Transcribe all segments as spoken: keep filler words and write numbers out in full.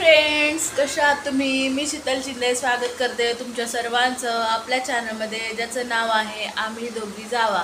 Friends, कशा आहात तुम्ही? मी शीतल शिंदे स्वागत करते तुमच्या सर्वांचं आपल्या चॅनलमध्ये, ज्याचं नाव आहे आम्ही दोघी जावा.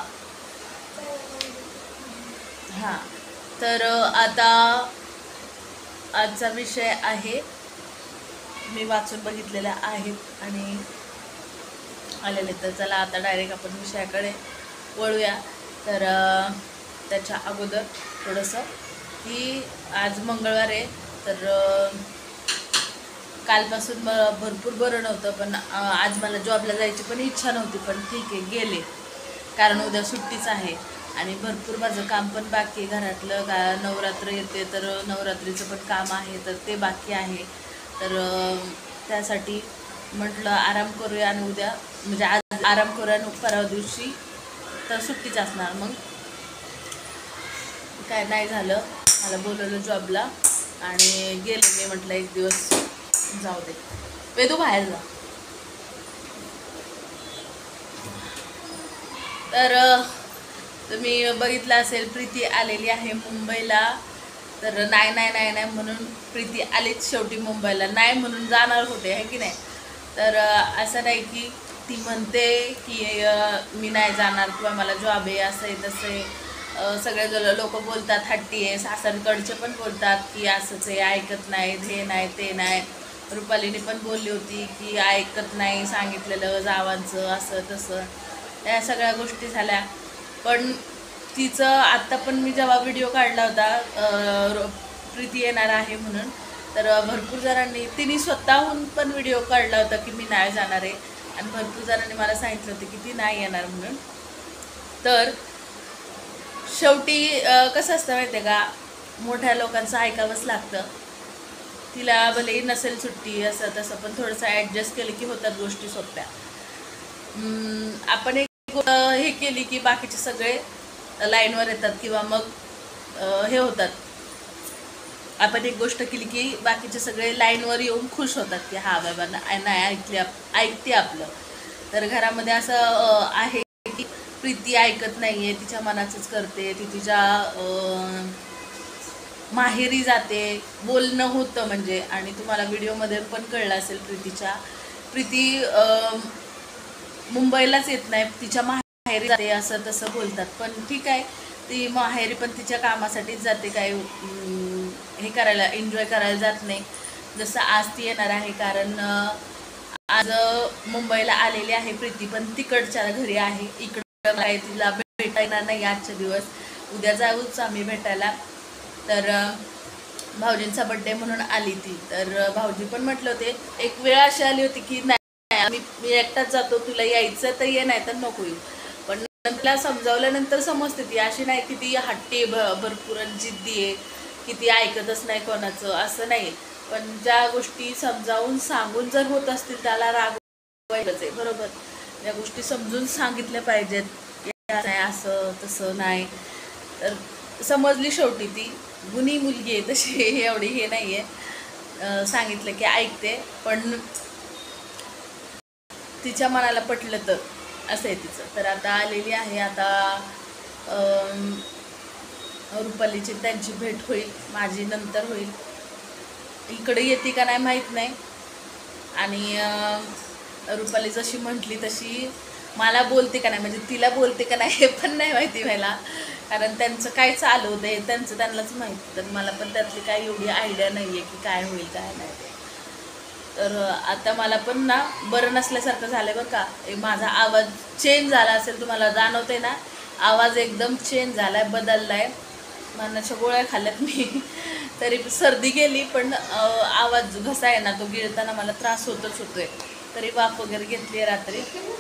हां, तर आता आजचा विषय आहे, मी वाचून बघितलेला आहेत आणि आलेले. तर चला आता डायरेक्ट आपण विषयाकडे वळूया. तर त्याच्या अगोदर थोडंसं की आज मंगळवार आहे, तर कालपासून भरपूर बरं नव्हतं, पण आज मला जॉबला जायची पण इच्छा नव्हती, पण ठीक आहे गेले, कारण उद्या सुट्टीच आहे आणि भरपूर माझं काम पण बाकी आहे घरातलं. का नवरात्र येते तर नवरात्रीचं पण काम आहे, तर ते बाकी आहे. तर त्यासाठी म्हटलं आराम करूया आणि उद्या म्हणजे आज आराम करूया आणि परवा दिवशी तर सुट्टीच असणार. मग काय नाही झालं, मला बोलवलं जॉबला आणि गेले. मी म्हटलं एक दिवस जाऊ दे, वेदू बाहेर जा. तर तुम्ही बघितलं असेल, प्रीती आलेली आहे मुंबईला. तर नाही नाही नाही नाही म्हणून प्रीती आलीच शेवटी मुंबईला, नाही म्हणून जाणार होते, आहे की नाही. तर असं नाही की ती म्हणते की मी नाही जाणार किंवा मला जॉब आहे, असं आहे तसं आहे. सगळे लोक बोलतात हट्टी आहे, सासरकडचे पण बोलतात की असंच आहे, ऐकत नाही, हे नाही ते नाही. रुपालीने पण बोलली होती की ऐकत नाही सांगितलेलं जावांचं, असं तसं, या सगळ्या गोष्टी झाल्या. पण तिचं आत्ता पण मी जेव्हा व्हिडिओ काढला होता प्रीती येणार आहे म्हणून, तर भरपूर जणांनी, तिने स्वतःहून पण व्हिडिओ काढला होता की मी नाही जाणार आहे, आणि भरपूर जणांनी मला सांगितलं होतं की ती नाही येणार म्हणून. तर शेवटी कसं असतं माहिती आहे का, मोठ्या लोकांचं ऐकावंच लागतं. तिला भलेही नसेल सुट्टी असं तसं, पण थोडंसं ॲडजस्ट केलं की होतात गोष्टी सोप्या. आपण एक हे केली की बाकीचे सगळे लाईनवर येतात किंवा मग हे होतात. आपण एक गोष्ट केली की बाकीचे सगळे लाईनवर येऊन खुश होतात की हा बाबा नाही ऐकले ऐकते आपलं. तर घरामध्ये असं आहे की प्रीती ऐकत नाही आहे, तिच्या मनाचंच करते, ती तिच्या माहेरी जाते, बोलणं होतं म्हणजे. आणि तुम्हाला व्हिडिओमध्ये पण कळलं असेल, प्रीतीच्या प्रीती मुंबईलाच येत नाही, तिच्या माहेरी जाते, असं तसं बोलतात. पण ठीक आहे, ती माहेरी पण तिच्या कामासाठीच जाते, काय हे करायला, एन्जॉय करायला जात नाही. जसं आज ती येणार आहे, कारण आज मुंबईला आलेली आहे प्रीती, पण तिकडच्या घरी आहे. इकडं काय तिला भेटा येणार नाही आजच्या दिवस, उद्या जाऊच आम्ही भेटायला. तर भाऊजींचा बड्डे म्हणून आली ती. तर भाऊजी पण म्हटलं होते, एक वेळ अशी आली होती की नाही मी मी एकटाच जातो, तुला यायचं तर ये, नाही तर नको येऊ. पण तिला समजावल्यानंतर समजते ती अशी नाही की ती हट्टी भ भरपूर जिद्दी आहे की ती ऐकतच नाही कोणाचं, असं नाही. पण ज्या गोष्टी समजावून सांगून जर होत असतील त्याला रागवायचंच आहे, बरोबर. या गोष्टी समजून सांगितल्या पाहिजेत, नाही असं तसं नाही. तर समजली शेवटी, ती गुणी मुलगी आहे तशी, एवढी हे नाही आहे. सांगितलं की ऐकते, पण तिच्या मनाला पटलं तर, असं आहे तिचं. तर आता आलेली आहे, आता रुपालीची त्यांची भेट होईल, माझी नंतर होईल. इकडे येते का नाही माहीत नाही. आणि रुपाली जशी म्हटली तशी मला बोलते का नाही, म्हणजे तिला बोलते का नाही हे पण नाही माहिती व्हायला, कारण त्यांचं काय चालू होतं हे त्यांचं त्यांनाच माहिती. तर मला पण त्यातली काही एवढी आयडिया नाही आहे की काय होईल काय नाही. तर आता मला पण ना बरं नसल्यासारखं झालं बरं का, माझा आवाज चेंज झाला असेल, तुम्हाला जाणवते ना, आवाज एकदम चेंज झाला आहे, बदलला आहे. मनाच्या गोळ्या खाल्ल्यात मी, तरी सर्दी गेली, पण आवाज घसा आहे ना तो गिळताना मला त्रास होतच होतोय. तरी वाफ वगैरे घेतली आहे, रात्री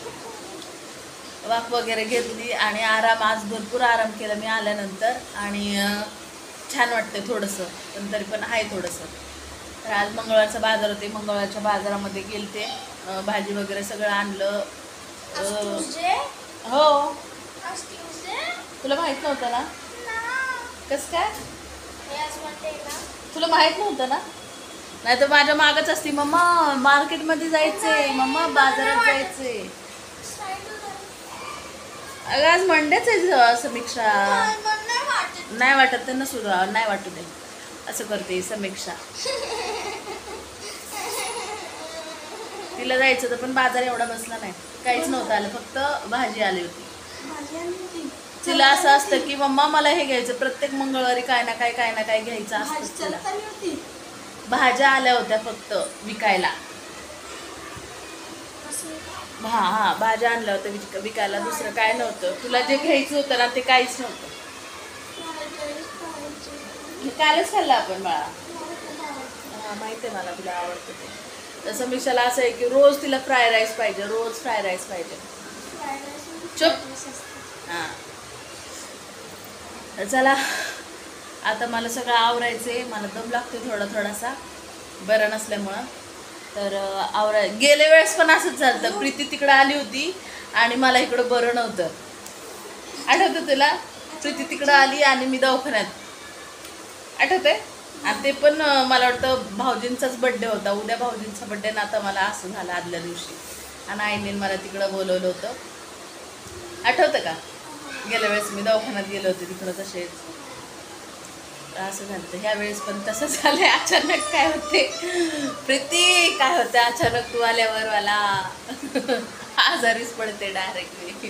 वाफ वगैरे घेतली आणि आराम, आज भरपूर आराम केला मी आल्यानंतर, आणि छान वाटते थोडंसं, पण तरी पण आहे थोडंसं. तर आज मंगळवारचा बाजार होते, मंगळवारच्या बाजारामध्ये गेलते, भाजी वगैरे सगळं आणलं. हो, तुला माहीत नव्हतं ना? कसं काय तुला माहीत नव्हतं ना? नाही तर माझ्या मागच असती, मम्मा मार्केटमध्ये जायचंय, मम्मा बाजारात जायचंय. अगं आज मंडेच आहे समीक्षा, नाही वाटत त्यांना सुद्धा, नाही वाटू दे, असं करते समीक्षा. तिला जायचं होतं पण बाजार एवढा बसला नाही, काहीच नव्हतं आलं, फक्त भाजी आली होती. तिला असं असतं की मम्मा मला हे घ्यायचं, प्रत्येक मंगळवारी काय ना काय काय ना काय घ्यायचं असतं तिला. भाज्या आल्या होत्या फक्त विकायला. हा हा भाज्या आणल्या होत्या विक विकायला, दुसरं काय नव्हतं. तुला जे घ्यायचं होतं ना ते काहीच नव्हतं. कालच खाल्लं आपण बाळा. हा माहिती आहे मला तुला आवडतं ते. तसं मिशाला असं आहे की रोज तिला फ्राय राईस पाहिजे, रोज फ्राय राईस पाहिजे. चुप. हां चला आता मला सगळं आवरायचं आहे, मला दम लागतो थोडा थोडासा बरं नसल्यामुळं. तर आवराय गेल्या वेळेस पण असंच झालं, प्रीती तिकडं आली होती आणि मला इकडं बरं नव्हतं. आठवतं तुला? प्रीती तिकडं आली आणि मी दवाखान्यात. आठवतंय? आणि ते पण मला वाटतं भाऊजींचाच बड्डे होता, उद्या भाऊजींचा बड्डे ना, आता मला असं झालं आदल्या दिवशी. आणि आईने मला तिकडं बोलवलं होतं, आठवतं का? गेल्या वेळेस मी दवाखान्यात गेले होते तिकडं, तसेच असं झालं. ह्या वेळेस पण तसं झालंय. अचानक काय होते प्रीती, काय होते अचानक तू आल्यावर मला आजारीच पडते डायरेक्टली.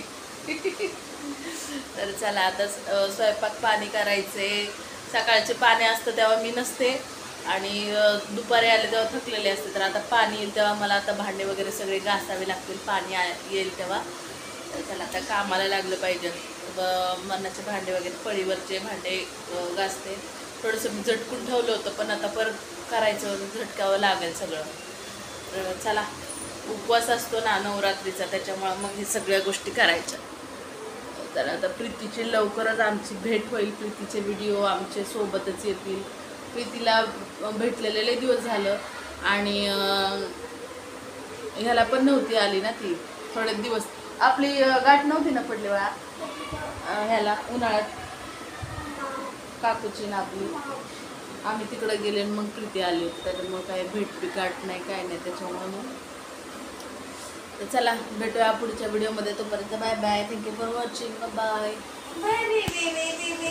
तर चला आता स्वयंपाक पाणी करायचे. सकाळचे पाणी असतं तेव्हा मी नसते आणि दुपारी आले तेव्हा थकलेले असते. तर आता पाणी येईल तेव्हा मला आता भांडे वगैरे सगळे घासावे लागतील, पाणी येईल तेव्हा. तर चला आता कामाला लागलं पाहिजे. मरणाचे भांडे वगैरे, पळीवरचे भांडे घासते. थोडंसं मी झटकून ठेवलं होतं पण आता परत करायचं, झटकावं लागेल सगळं. तर चला उपवास असतो ना नवरात्रीचा, त्याच्यामुळं मग हे सगळ्या गोष्टी करायच्या. तर आता प्रीतीची लवकरच आमची भेट होईल, प्रीतीचे व्हिडिओ आमचे सोबतच येतील. प्रीतीला भेटलेले लय दिवस झालं आणि ह्याला पण नव्हती आली ना ती, थोडे दिवस आपली गाठ नव्हती ना पडली वेळा ह्याला उन्हाळ्यात काकूची ना आपली. आम्ही तिकडे गेले मग प्रीती आली होती, त्याच्यामुळे काय भेट बी गाठ नाही काय नाही त्याच्यामुळे. मग तर चला भेटूया पुढच्या व्हिडिओमध्ये, तोपर्यंत bye bye. Thank you for watching. Bye.